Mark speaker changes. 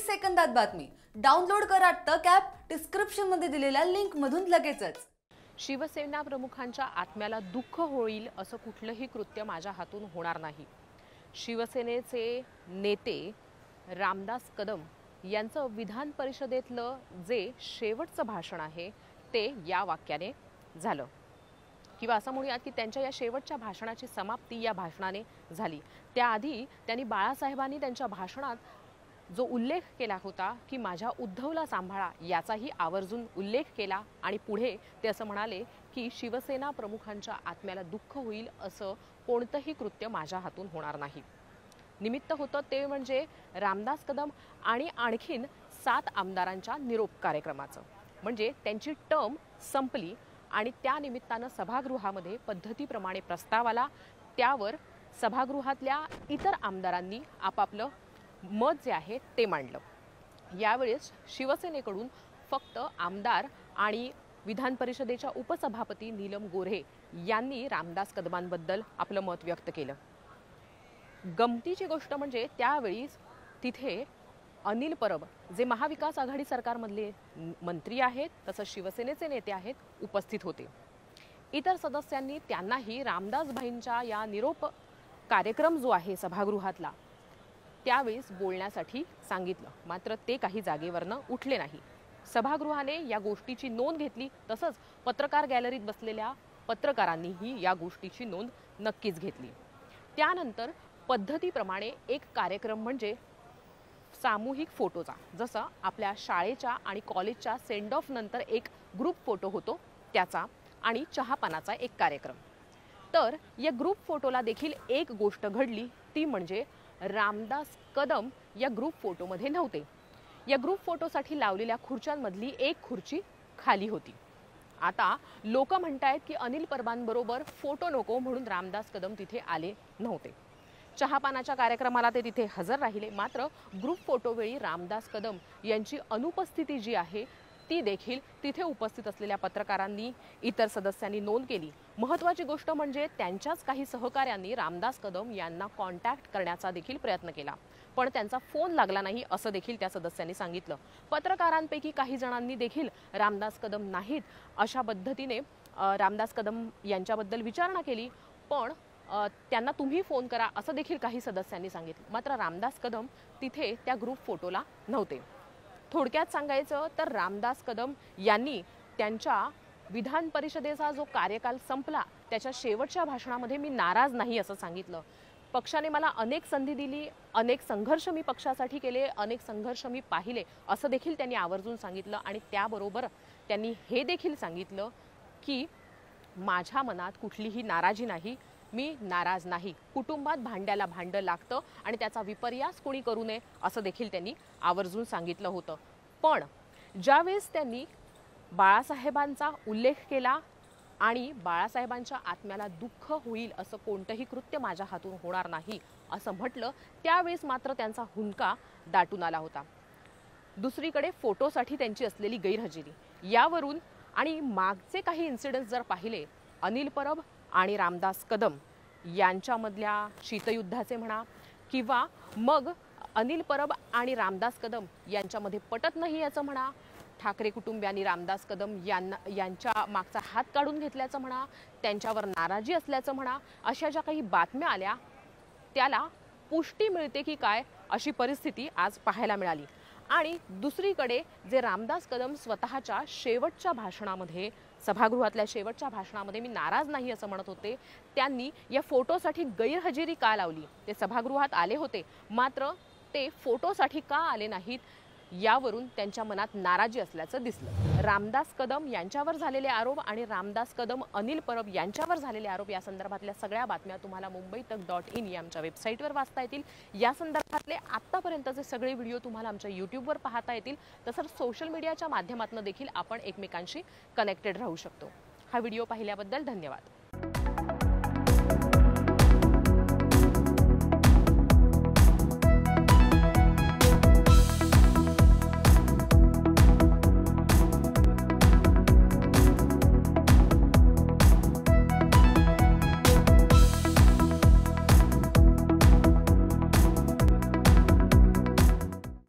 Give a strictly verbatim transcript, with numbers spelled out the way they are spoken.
Speaker 1: सेकंदात बातमी। डाउनलोड करा तक ॲप डिस्क्रिप्शन मध्ये दिलेल्या लिंक मधून लगेचच।
Speaker 2: शिवसेना प्रमुखांच्या आत्म्याला दुःख होईल असं कुठलंही कृत्य माझ्या हातून होणार नाही। शिवसेनेचे नेते रामदास कदम यांचं विधान परिषदेतलं जे शेवटचं भाषण आहे ते या वाक्याने झालं, किंवा असं म्हणूयात की त्यांच्या या शेवटच्या भाषणाची समाप्ती या भाषणाने झाली। त्याआधी त्यांनी बाळासाहेबांनी त्यांच्या भाषणात जो उल्लेख केला होता की माझ्या उद्धवला सांभाळा, याचाही आवर्जून उल्लेख केला आणि पुढे ते असं म्हणाले की शिवसेना प्रमुखांच्या आत्म्याला दुःख होईल असं कोणतंही कृत्य माझ्या हातून होणार नाही। निमित्त होतं ते म्हणजे रामदास कदम आणि आणखीन सात आमदारांच्या निरोप कार्यक्रमाचं। म्हणजे त्यांची टर्म संपली आणि त्या निमित्तानं सभागृहामध्ये पद्धतीप्रमाणे प्रस्ताव आला, त्यावर सभागृहातल्या इतर आमदारांनी आपापलं मत जे आहे ते मांडलं। यावेळेस शिवसेनेकडून फक्त आमदार आणि विधान परिषदेच्या उपसभापती नीलम गोऱ्हे यांनी रामदास कदमांबद्दल आपलं मत व्यक्त केलं। गमतीची गोष्ट म्हणजे त्यावेळी तिथे अनिल परब जे महाविकास आघाडी सरकारमधले मंत्री आहेत तसंच शिवसेनेचे नेते आहेत उपस्थित होते। इतर सदस्यांनी त्यांनाही रामदास भाईंच्या या निरोप कार्यक्रम जो आहे सभागृहातला त्यावेळेस बोलण्यासाठी सांगितलं, मात्र ते काही जागेवरनं उठले नाही। सभागृहाने या गोष्टीची नोंद घेतली, तसंच पत्रकार गॅलरीत बसलेल्या पत्रकारांनीही या गोष्टीची नोंद नक्कीच घेतली। त्यानंतर पद्धतीप्रमाणे एक कार्यक्रम म्हणजे सामूहिक फोटोचा, जसं आपल्या शाळेच्या आणि कॉलेजच्या सेंड ऑफ नंतर एक ग्रुप फोटो होतो त्याचा, आणि चहापानाचा एक कार्यक्रम। तर या ग्रुप फोटोला देखील एक गोष्ट घडली, ती म्हणजे रामदास कदम या ग्रुप फोटोमध्ये नव्हते। या ग्रुप फोटोसाठी लावलेल्या खुर्च्यांमधली एक खुर्ची खाली होती। आता लोक म्हणतायत की अनिल परबांबरोबर फोटो नको म्हणून रामदास कदम तिथे आले नव्हते। चहापानाच्या कार्यक्रमाला ते तिथे हजर राहिले, मात्र ग्रुप फोटोवेळी रामदास कदम यांची अनुपस्थिती जी आहे ती देखील तिथे उपस्थित असलेल्या पत्रकारांनी इतर सदस्यांनी नोंद केली। महत्त्वाची गोष्ट म्हणजे त्यांच्याच काही सहकाऱ्यांनी रामदास कदम यांना कॉन्टॅक्ट करण्याचा देखील प्रयत्न केला, पण त्यांचा फोन लागला नाही असं देखील त्या सदस्यांनी सांगितलं। पत्रकारांपैकी काही जणांनी देखील रामदास कदम नाहीत अशा पद्धतीने रामदास कदम यांच्याबद्दल विचारणा केली, पण त्यांना तुम्ही फोन करा असं देखील काही सदस्यांनी सांगितलं, मात्र रामदास कदम तिथे त्या ग्रुप फोटोला नव्हते। थोडक्यात सांगायचं तर रामदास कदम यांनी त्यांच्या विधान परिषदेचा जो कार्यकाल संपला त्याच्या शेवटच्या भाषणामध्ये मी नाराज नाही असं सांगितलं। पक्षाने मला अनेक संधी दिली, अनेक संघर्ष मी पक्षासाठी केले, अनेक संघर्ष मी पाहिले असं देखील त्यांनी आवर्जून सांगितलं। आणि त्याबरोबर त्यांनी हे देखील सांगितलं की माझ्या मनात कुठलीही नाराजी नाही, मी नाराज नाही, कुटुंबात भांड्याला भांडं लागतं आणि त्याचा विपर्यास कोणी करू नये असं देखील त्यांनी आवर्जून सांगितलं होतं। पण ज्यावेळेस त्यांनी बाळासाहेबांचा उल्लेख केला आणि बाळासाहेबांच्या आत्म्याला दुःख होईल असं कोणतंही कृत्य माझ्या हातून होणार नाही असं म्हटलं, त्यावेळेस मात्र त्यांचा हुंदका दाटून आला होता। दुसरीकडे फोटोसाठी त्यांची असलेली गैरहजेरी यावरून आणि मागचे काही इन्सिडेंट्स जर पाहिले, अनिल परब आणि रामदास कदम यांच्यामधल्या शीतयुद्धाचे म्हणा, किंवा मग अनिल परब आणि रामदास कदम यांच्यामध्ये पटत नाही याचं म्हणा, ठाकरे कुटुंबियांनी रामदास कदम यांना यांच्या मागचा हात काढून घेतल्याचं म्हणा, त्यांच्यावर नाराजी असल्याचं म्हणा, अशा ज्या काही बातम्या आल्या त्याला पुष्टी मिळते की काय अशी परिस्थिती आज पाहायला मिळाली। आणि दुसरीकडे जे रामदास कदम स्वतःच्या शेवटच्या भाषणामध्ये, सभागृहातल्या शेवटच्या भाषणामध्ये मी नाराज नाही असं म्हणत होते, त्यांनी या फोटोसाठी गैरहजेरी का लावली? ते सभागृहात आले होते, मात्र ते फोटोसाठी का आले नाहीत यावरून त्यांच्या मनात नाराजी असल्याचं दिसलं। रामदास कदम यांच्यावर झालेले आरोप आणि रामदास कदम अनिल परब यांच्यावर झालेले आरोप या संदर्भातल्या सगळ्या बातम्या तुम्हाला मुंबई तक डॉट इन या आमच्या वेबसाईटवर वाचता येतील। या संदर्भातले आत्तापर्यंतचे सगळे व्हिडिओ तुम्हाला आमच्या यूट्यूबवर पाहता येतील, तसंच सोशल मीडियाच्या माध्यमातून देखील आपण एकमेकांशी कनेक्टेड राहू शकतो। हा व्हिडिओ पाहिल्याबद्दल धन्यवाद।